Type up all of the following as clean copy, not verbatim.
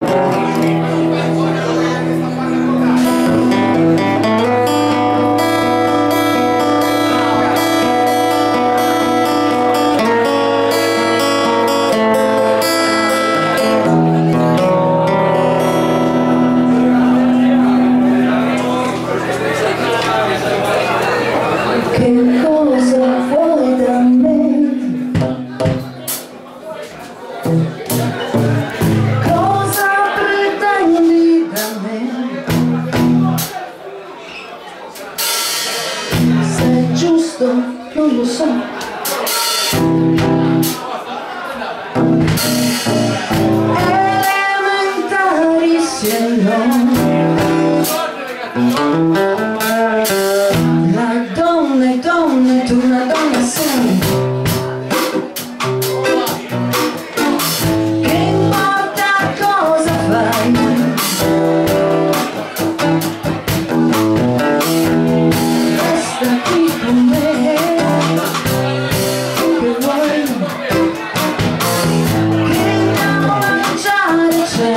Che cosa vuoi da me? Cosa pretendi da me? Se è giusto non lo so. Elementari sì e no. Donna, tu una donna sei. Che importa cosa fai? Resta qui con me. Che vuoi? Che andiamo a mangiare c'è.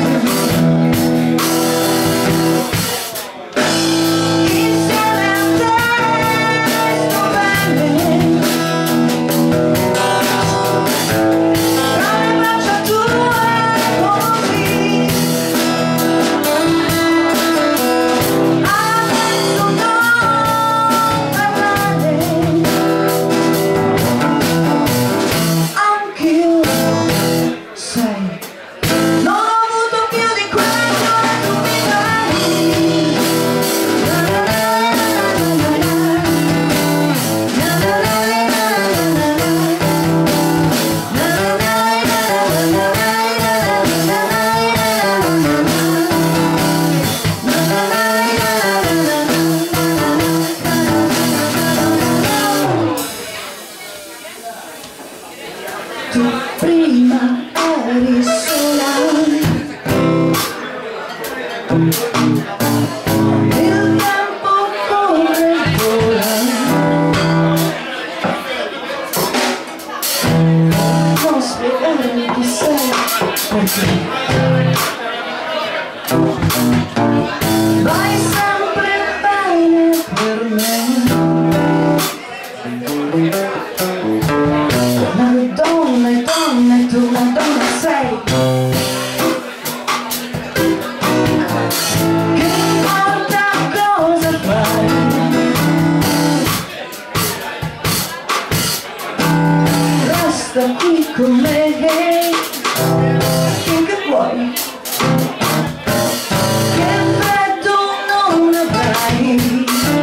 Tu prima eri sola, il tempo corre e vola, non spiegare chi sei, perché vai sempre bene per me. Donna, tu una donna sei. Che importa cosa fai? Resta qui con me. Che vuoi? Che freddo non avrai.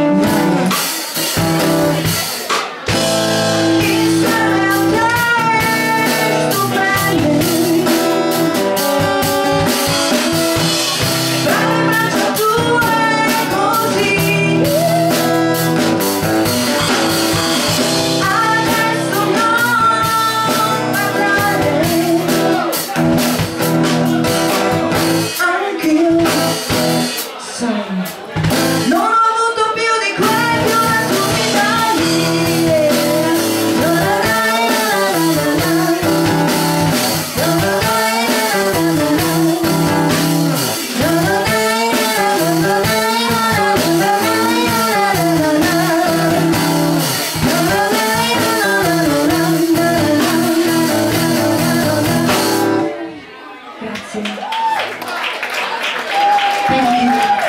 Non ho avuto più di quello che tu mi dai. Grazie. Thank you.